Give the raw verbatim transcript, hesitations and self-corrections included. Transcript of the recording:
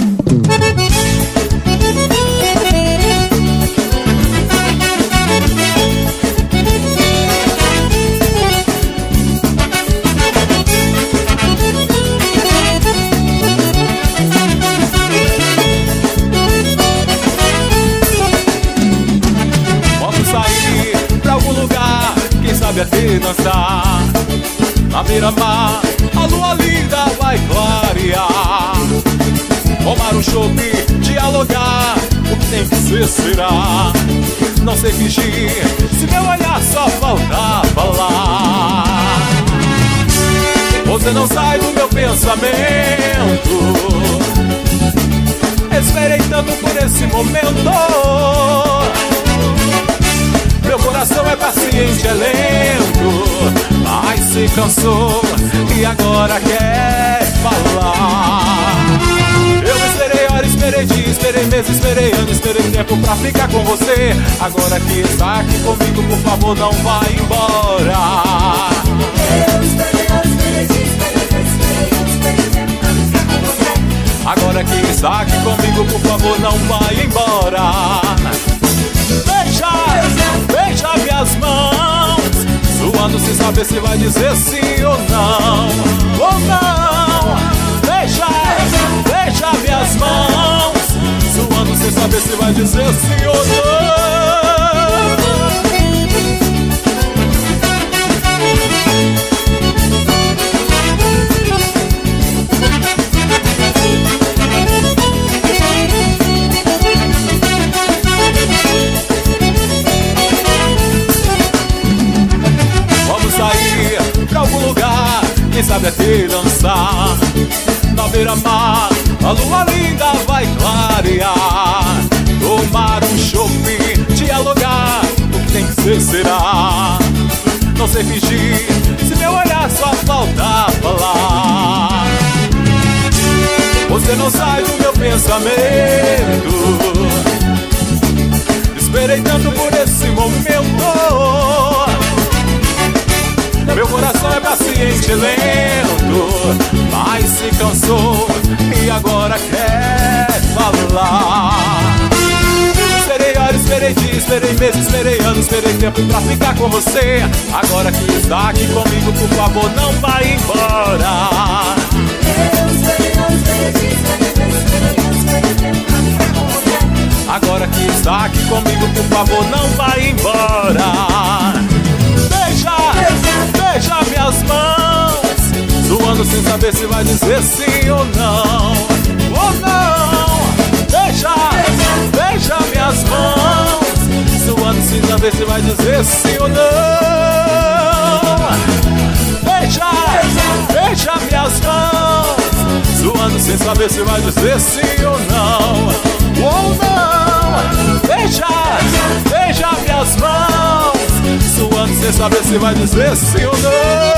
Até dançar na beira-mar, a lua linda vai clarear. Tomar um chope, dialogar, o que tem que ser será. Não sei fingir, se meu olhar só falta falar. Você não sai do meu pensamento. Esperei tanto por esse momento. Meu coração é paciente, é lento, mas se cansou e agora quer falar. Eu esperei horas, esperei dias, esperei meses, esperei anos, esperei tempo pra ficar com você. Agora que está aqui comigo, por favor, não vá embora. Eu esperei horas, esperei dias, esperei meses, esperei anos, esperei tempo pra ficar com você. Agora que está aqui comigo, por favor, não vá embora. Beija, beija minhas mãos, suando sem saber se vai dizer sim ou não. Ou não. Beija, beija minhas mãos, suando sem saber se vai dizer sim ou não. Quem sabe até dançar na beira-mar, a lua linda vai clarear. Tomar um chope, dialogar, o que tem que ser será. Não sei fingir, se meu olhar só falta falar. Você não sai do meu pensamento. Esperei tanto por esse momento. Meu coração é paciente, lento, mas se cansou e agora quer falar. Esperei horas, esperei dias, esperei meses, esperei anos, esperei tempo pra ficar com você. Agora que está aqui comigo, por favor, não vai embora. Eu esperei horas, esperei dias, esperei meses, esperei anos, esperei tempo pra ficar com você. Agora que está aqui comigo, por favor, não vai embora. Beija, beija minhas mãos, suando sem saber se vai dizer sim ou não. Ou não. Beija, beija minhas mãos, suando sem saber se vai dizer sim ou não. Beija, beija minhas mãos, suando sem saber se vai dizer sim ou não. Ou não. Beija, beija minhas mãos, suando sem saber se vai dizer sim ou não.